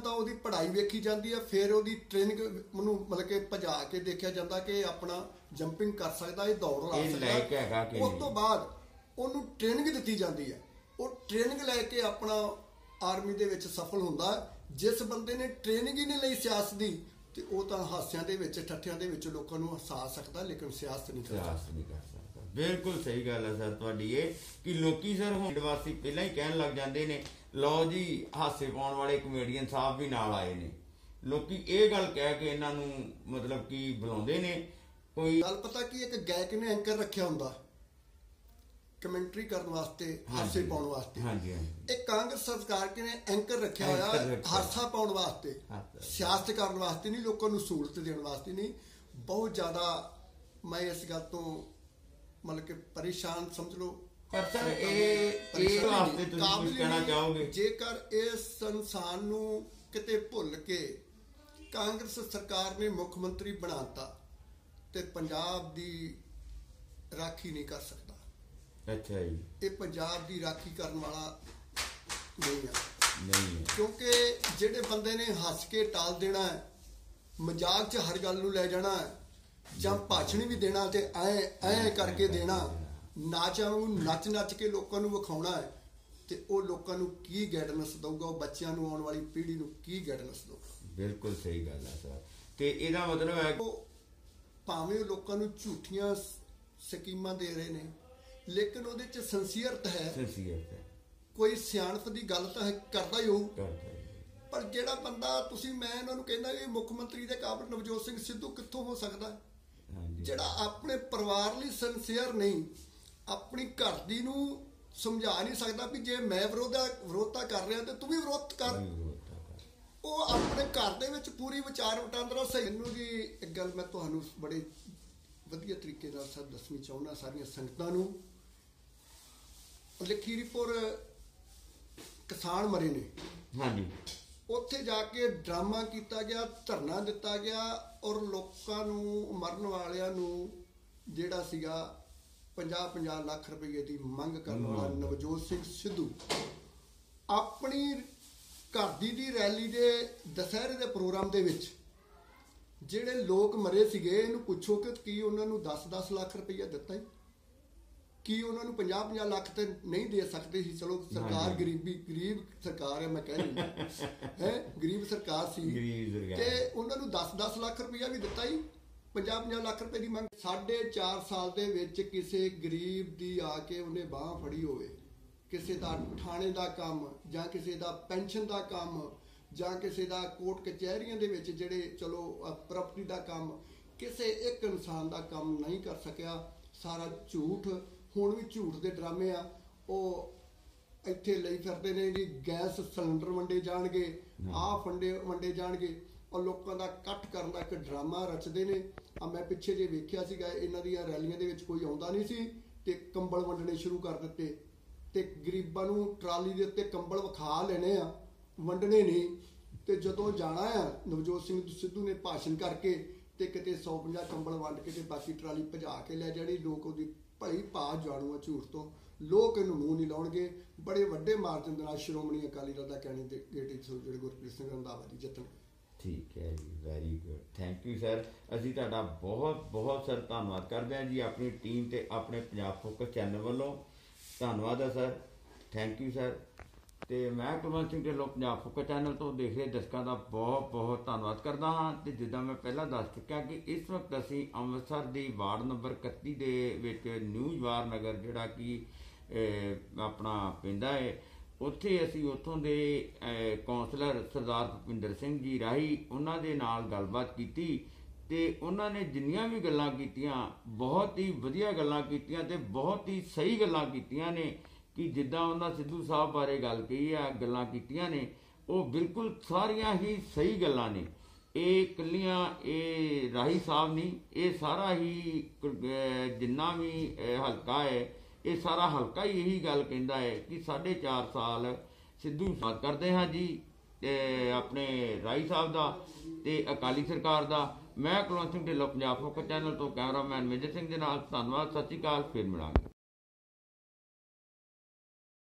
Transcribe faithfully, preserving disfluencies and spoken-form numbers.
ਤਾਂ ਉਹਦੀ ਪੜ੍ਹਾਈ ਵੇਖੀ ਜਾਂਦੀ ਹੈ, ਫਿਰ ਉਹਦੀ ਟ੍ਰੇਨਿੰਗ ਉਹਨੂੰ ਮਤਲਬ ਕਿ ਭਜਾ ਕੇ ਦੇਖਿਆ ਜਾਂਦਾ ਕਿ ਆਪਣਾ ਜੰਪਿੰਗ ਕਰ ਸਕਦਾ, ਇਹ ਦੌੜ ਲਾ ਸਕਦਾ। ਉਸ ਤੋਂ ਬਾਅਦ ਉਹਨੂੰ ਟ੍ਰੇਨਿੰਗ ਦਿੱਤੀ ਜਾਂਦੀ ਹੈ, ਉਹ ਟ੍ਰੇਨਿੰਗ ਲੈ ਕੇ ਆਪਣਾ ਆਰਮੀ ਦੇ ਵਿੱਚ ਸਫਲ ਹੁੰਦਾ। ਜਿਸ ਬੰਦੇ ਨੇ ਟ੍ਰੇਨਿੰਗ ਹੀ ਨਹੀਂ ਲਈ ਸਿਆਸਤ ਦੀ ਤੇ ਉਹ ਤਾਂ ਹਾਸਿਆਂ ਦੇ ਵਿੱਚ ਠੱਠਿਆਂ ਦੇ ਵਿੱਚ ਲੋਕਾਂ ਨੂੰ ਹਸਾ ਸਕਦਾ, ਲੇਕਿਨ ਸਿਆਸਤ ਨਹੀਂ ਕਰ ਸਕਦਾ। ਬਿਲਕੁਲ ਸਹੀ ਗੱਲ ਹੈ ਸਰ ਤੁਹਾਡੀ ਇਹ ਕਿ ਲੋਕੀ ਸਰ ਹੁਣ ਵਾਸੀ ਪਹਿਲਾਂ ਹੀ ਕਹਿਣ ਲੱਗ ਜਾਂਦੇ ਨੇ ਲਓ ਜੀ ਹਾਸੇ ਪਾਉਣ ਵਾਲੇ ਕਮੇਡੀਅਨ ਸਾਹਿਬ ਵੀ ਨਾਲ ਆਏ ਨੇ। ਲੋਕੀ ਇਹ ਗੱਲ ਕਹਿ ਕੇ ਇਹਨਾਂ ਨੂੰ ਮਤਲਬ ਕਿ ਬੁਲਾਉਂਦੇ ਨੇ। ਕੋਈ ਗੱਲ ਪਤਾ ਕੀ ਇੱਕ ਗਾਇਕ ਨੇ ਐਂਕਰ ਰੱਖਿਆ ਹੁੰਦਾ ਕਮੈਂਟਰੀ ਕਰਨ ਵਾਸਤੇ, ਹਾਸੇ ਪਾਉਣ ਵਾਸਤੇ। ਇਹ ਕਾਂਗਰਸ ਸਰਕਾਰ ਨੇ ਐਂਕਰ ਰੱਖਿਆ ਹੋਇਆ ਹਾਸਾ ਪਾਉਣ ਵਾਸਤੇ, ਸਿਆਸਤ ਕਰਨ ਵਾਸਤੇ ਨਹੀਂ, ਲੋਕਾਂ ਨੂੰ ਸਹੂਲਤ ਦੇਣ ਵਾਸਤੇ ਨਹੀਂ। ਬਹੁਤ ਜ਼ਿਆਦਾ ਮੈਂ ਇਸ ਗੱਲ ਤੋਂ ਮਤਲਬ ਕਿ ਪਰੇਸ਼ਾਨ ਸਮਝ ਲਓ। ਪਰ ਸਰ ਇਹ ਇਹ ਵਾਸਤੇ ਤੁਸੀਂ ਕੁਝ ਕਹਿਣਾ ਚਾਹੋਗੇ? ਜੇਕਰ ਇਸ ਇਨਸਾਨ ਨੂੰ ਕਿਤੇ ਭੁੱਲ ਕੇ ਕਾਂਗਰਸ ਸਰਕਾਰ ਨੇ ਮੁੱਖ ਮੰਤਰੀ ਬਣਾਤਾ ਤੇ ਪੰਜਾਬ ਦੀ ਰਾਖੀ ਨਹੀਂ ਕਰ ਸਕਦਾ। ਅੱਛਾ ਜੀ। ਇਹ ਪੰਜਾਬ ਦੀ ਰਾਖੀ ਕਰਨ ਵਾਲਾ ਨਹੀਂ ਆ, ਨਹੀਂ, ਕਿਉਂਕਿ ਜਿਹੜੇ ਬੰਦੇ ਨੇ ਹੱਸ ਕੇ ਟਾਲ ਦੇਣਾ ਹੈ, ਮਜ਼ਾਕ 'ਚ ਹਰ ਗੱਲ ਨੂੰ ਲੈ ਜਾਣਾ ਹੈ, ਜਾਂ ਭਾਸ਼ਣ ਵੀ ਦੇਣਾ ਤੇ ਐ ਐ ਕਰਕੇ ਦੇਣਾ, ਨਾਚਾਂ ਨੂੰ ਨੱਚ ਨੱਚ ਕੇ ਲੋਕਾਂ ਨੂੰ ਵਿਖਾਉਣਾ ਹੈ, ਤੇ ਉਹ ਲੋਕਾਂ ਨੂੰ ਕੀ ਗਾਈਡੈਂਸ ਦਊਗਾ? ਉਹ ਬੱਚਿਆਂ ਨੂੰ, ਆਉਣ ਵਾਲੀ ਪੀੜ੍ਹੀ ਨੂੰ ਕੀ ਗਾਈਡੈਂਸ ਦਊਗਾ? ਬਿਲਕੁਲ ਸਹੀ ਗੱਲ ਹੈ ਸਰ। ਤੇ ਇਹਦਾ ਮਤਲਬ ਹੈ ਉਹ ਭਾਵੇਂ ਉਹ ਲੋਕਾਂ ਨੂੰ ਝੂਠੀਆਂ ਸਕੀਮਾਂ ਦੇ ਰਹੇ ਨੇ, ਲੇਕਿਨ ਉਹਦੇ 'ਚ ਸੰਸੀਅਰਤ ਹੈ, ਸੰਸੀਅਰਤ ਹੈ, ਕੋਈ ਸਿਆਣਪ ਦੀ ਗੱਲ ਤਾਂ ਕਰਦਾ ਹੀ ਹੋਊ। ਪਰ ਜਿਹੜਾ ਬੰਦਾ ਤੁਸੀਂ, ਮੈਂ ਇਹਨਾਂ ਨੂੰ ਕਹਿੰਦਾ ਵੀ ਮੁੱਖ ਮੰਤਰੀ ਦੇ ਕਾਬਲ ਨਵਜੋਤ ਸਿੰਘ ਸਿੱਧੂ ਕਿੱਥੋਂ ਹੋ ਸਕਦਾ? ਜਿਹੜਾ ਆਪਣੇ ਪਰਿਵਾਰ ਲਈ ਸੰਸੀਅਰ ਨਹੀਂ, ਆਪਣੀ ਘਰ ਦੀ ਨੂੰ ਸਮਝਾ ਨਹੀਂ ਸਕਦਾ ਵੀ ਜੇ ਮੈਂ ਵਿਰੋਧਾ ਵਿਰੋਧਤਾ ਕਰ ਰਿਹਾ ਤੇ ਤੂੰ ਵੀ ਵਿਰੋਧ ਕਰ। ਉਹ ਆਪਣੇ ਘਰ ਦੇ ਵਿੱਚ ਪੂਰੀ ਵਿਚਾਰ ਵਟਾਂਦਰਾ ਸਹੀ। ਮੈਨੂੰ ਜੀ ਇੱਕ ਗੱਲ ਮੈਂ ਤੁਹਾਨੂੰ ਬੜੇ ਵਧੀਆ ਤਰੀਕੇ ਨਾਲ ਸਭ ਦੱਸਣੀ ਚਾਹੁੰਦਾ ਸਾਰੀਆਂ ਸੰਗਤਾਂ ਨੂੰ। ਲਖੀਮਪੁਰ ਕਿਸਾਨ ਮਰੇ ਨੇ, ਹਾਂਜੀ, ਉੱਥੇ ਜਾ ਕੇ ਡਰਾਮਾ ਕੀਤਾ ਗਿਆ, ਧਰਨਾ ਦਿੱਤਾ ਗਿਆ, ਔਰ ਲੋਕਾਂ ਨੂੰ, ਮਰਨ ਵਾਲਿਆਂ ਨੂੰ ਜਿਹੜਾ ਸੀਗਾ ਪੰਜਾਹ ਪੰਜਾਹ ਲੱਖ ਰੁਪਏ ਦੀ ਮੰਗ ਕਰਨ ਵਾਲਾ ਨਵਜੋਤ ਸਿੰਘ ਸਿੱਧੂ ਆਪਣੀ ਘਰ ਦੀ ਦੀ ਰੈਲੀ ਦੇ ਦੁਸਹਿਰੇ ਦੇ ਪ੍ਰੋਗਰਾਮ ਦੇ ਵਿੱਚ ਜਿਹੜੇ ਲੋਕ ਮਰੇ ਸੀਗੇ, ਇਹਨੂੰ ਪੁੱਛੋ ਕਿ ਕੀ ਉਹਨਾਂ ਨੂੰ ਦਸ ਦਸ ਲੱਖ ਰੁਪਈਆ ਦਿੱਤਾ? ਕੀ ਉਹਨਾਂ ਨੂੰ ਪੰਜਾਹ ਪੰਜਾਹ ਲੱਖ ਤੇ ਨਹੀਂ ਦੇ ਸਕਦੇ ਸੀ? ਚਲੋ ਸਰਕਾਰ ਗਰੀਬੀ ਗਰੀਬ ਸਰਕਾਰ ਹੈ, ਮੈਂ ਕਹਿ ਰਹੀ ਹੈ ਗਰੀਬ ਸਰਕਾਰ ਸੀ, ਤੇ ਉਹਨਾਂ ਨੂੰ ਦਸ ਦਸ ਲੱਖ ਰੁਪਈਆ ਵੀ ਦਿੱਤਾ ਹੀ। ਪੰਜਾਹ ਪੰਜਾਹ ਲੱਖ ਰੁਪਏ ਦੀ ਮੰਗ ਸਾਢੇ ਚਾਰ ਸਾਲ ਦੇ ਵਿੱਚ ਕਿਸੇ ਗਰੀਬ ਦੀ ਆ ਕੇ ਉਹਨੇ ਬਾਂਹ ਫੜੀ ਹੋਵੇ, ਕਿਸੇ ਦਾ ਥਾਣੇ ਦਾ ਕੰਮ ਜਾਂ ਕਿਸੇ ਦਾ ਪੈਨਸ਼ਨ ਦਾ ਕੰਮ ਜਾਂ ਕਿਸੇ ਦਾ ਕੋਰਟ ਕਚਹਿਰੀਆਂ ਦੇ ਵਿੱਚ ਜਿਹੜੇ ਚਲੋ ਪ੍ਰਾਪਰਟੀ ਦਾ ਕੰਮ, ਕਿਸੇ ਇੱਕ ਇਨਸਾਨ ਦਾ ਕੰਮ ਨਹੀਂ ਕਰ ਸਕਿਆ। ਸਾਰਾ ਝੂਠ, ਹੁਣ ਵੀ ਝੂਠ ਦੇ ਡਰਾਮੇ ਆ ਉਹ ਇੱਥੇ ਲਈ ਫਿਰਦੇ ਨੇ ਜੀ। ਗੈਸ ਸਿਲੰਡਰ ਵੰਡੇ ਜਾਣਗੇ, ਆਹ ਫੰਡੇ ਵੰਡੇ ਜਾਣਗੇ, ਔਰ ਲੋਕਾਂ ਦਾ ਇਕੱਠ ਕਰਨ ਦਾ ਇੱਕ ਡਰਾਮਾ ਰਚਦੇ ਨੇ। ਆ ਮੈਂ ਪਿੱਛੇ ਜੇ ਵੇਖਿਆ ਸੀਗਾ, ਇਹਨਾਂ ਦੀਆਂ ਰੈਲੀਆਂ ਦੇ ਵਿੱਚ ਕੋਈ ਆਉਂਦਾ ਨਹੀਂ ਸੀ ਤੇ ਕੰਬਲ ਵੰਡਣੇ ਸ਼ੁਰੂ ਕਰ ਦਿੱਤੇ, ਤੇ ਗਰੀਬਾਂ ਨੂੰ ਟਰਾਲੀ ਦੇ ਉੱਤੇ ਕੰਬਲ ਵਿਖਾ ਲੈਣੇ ਆ, ਵੰਡਣੇ ਨਹੀਂ। ਤੇ ਜਦੋਂ ਜਾਣਾ ਆ ਨਵਜੋਤ ਸਿੰਘ ਸਿੱਧੂ ਨੇ ਭਾਸ਼ਣ ਕਰਕੇ ਤੇ ਕਿਤੇ ਸੌ ਪੰਜਾਹ ਕੰਬਲ ਵੰਡ ਕੇ ਤੇ ਬਾਕੀ ਟਰਾਲੀ ਭਜਾ ਕੇ ਲੈ ਜਾਣੀ। ਲੋਕ ਉਹਦੀ ਭਲੀ ਭਾਅ ਜਾਣੂ ਆ ਝੂਠ ਤੋਂ, ਲੋਕ ਇਹਨੂੰ ਮੂੰਹ ਨਹੀਂ ਲਾਉਣਗੇ। ਬੜੇ ਵੱਡੇ ਮਾਰਜਨ ਦੇ ਨਾਲ ਸ਼੍ਰੋਮਣੀ ਅਕਾਲੀ ਦਲ ਦਾ ਕੈਂਡੀਡੇਟ ਜਿਹੜੇ ਗੁਰਪ੍ਰੀਤ ਸਿੰਘ ਰੰਧਾਵਾ ਜੀ ਜਿੱਤਣਗੇ। ਠੀਕ ਹੈ ਜੀ, very good, thank you sir. ਅਸੀਂ ਤੁਹਾਡਾ ਬਹੁਤ ਬਹੁਤ ਸਰ ਧੰਨਵਾਦ ਕਰਦੇ ਹਾਂ ਜੀ, ਆਪਣੀ ਟੀਮ ਤੇ ਆਪਣੇ ਪੰਜਾਬ ਫੋਕਸ ਚੈਨਲ ਵੱਲੋਂ ਧੰਨਵਾਦ ਹੈ ਸਰ, ਥੈਂਕ ਯੂ ਸਰ। ਤੇ ਮੈਂ ਕੁਲਵੰਤ ਸਿੰਘ ਢਿੱਲੋਂ ਪੰਜਾਬ ਫੋਕਸ ਚੈਨਲ ਤੋਂ ਦੇਖ ਰਹੇ ਦਰਸ਼ਕਾਂ ਦਾ ਬਹੁਤ ਬਹੁਤ ਧੰਨਵਾਦ ਕਰਦਾ ਹਾਂ। ਤੇ ਜਿੱਦਾਂ ਮੈਂ ਪਹਿਲਾਂ ਦੱਸ ਚੁੱਕਿਆ ਕਿ ਇਸ ਵਕਤ ਅਸੀਂ ਅੰਮ੍ਰਿਤਸਰ ਦੀ ਵਾਰਡ ਨੰਬਰ ਇਕੱਤੀ ਦੇ ਵਿੱਚ ਨਿਊ ਜਵਾਹਰ ਨਗਰ ਜਿਹੜਾ ਕਿ ਆਪਣਾ ਪੈਂਦਾ ਹੈ, ਉੱਥੇ ਅਸੀਂ ਉੱਥੋਂ ਦੇ ਕੌਂਸਲਰ ਸਰਦਾਰ ਭੁਪਿੰਦਰ ਸਿੰਘ ਜੀ ਰਾਹੀਂ ਉਹਨਾਂ ਦੇ ਨਾਲ ਗੱਲਬਾਤ ਕੀਤੀ ਤੇ ਉਹਨਾਂ ਨੇ ਜਿੰਨੀਆਂ ਵੀ ਗੱਲਾਂ ਕੀਤੀਆਂ ਬਹੁਤ ਹੀ ਵਧੀਆ ਗੱਲਾਂ ਕੀਤੀਆਂ ਤੇ ਬਹੁਤ ਹੀ ਸਹੀ ਗੱਲਾਂ ਕੀਤੀਆਂ ਨੇ ਕਿ ਜਿੱਦਾਂ ਉਹਨਾਂ ਸਿੱਧੂ ਸਾਹਿਬ ਬਾਰੇ ਗੱਲ ਕਹੀ ਆ, ਗੱਲਾਂ ਕੀਤੀਆਂ ਨੇ, ਉਹ ਬਿਲਕੁਲ ਸਾਰੀਆਂ ਹੀ ਸਹੀ ਗੱਲਾਂ ਨੇ। ਇਹ ਇਕੱਲੀਆਂ ਇਹ ਰਾही ਸਾਹਿਬ ਨਹੀਂ, ਇਹ ਸਾਰਾ ਹੀ ਜਿੰਨਾ ਵੀ ਹਲਕਾ ਹੈ, ਇਹ ਸਾਰਾ ਹਲਕਾ ਹੀ ਇਹੀ ਗੱਲ ਕਹਿੰਦਾ ਹੈ ਕਿ ਸਾਢੇ ਚਾਰ ਸਾਲ ਸਿੱਧੂ ਸਾਥ ਕਰਦੇ ਹਾਂ ਜੀ ਆਪਣੇ ਰਾही ਸਾਹਿਬ ਦਾ ਤੇ ਅਕਾਲੀ ਸਰਕਾਰ ਦਾ। ਮੈਂ ਕੁਲਵੰਤ ਸਿੰਘ ਢਿੱਲੋਂ ਪੰਜਾਬ ਫੋਕਸ ਚੈਨਲ ਤੋਂ ਕੈਮਰਾਮੈਨ ਮੇਜਰ ਸਿੰਘ ਦੇ ਨਾਲ ਧੰਨਵਾਦ, ਸਤਿ ਸ਼੍ਰੀ ਅਕਾਲ, ਫਿਰ ਮਿਲਾਂਗੇ।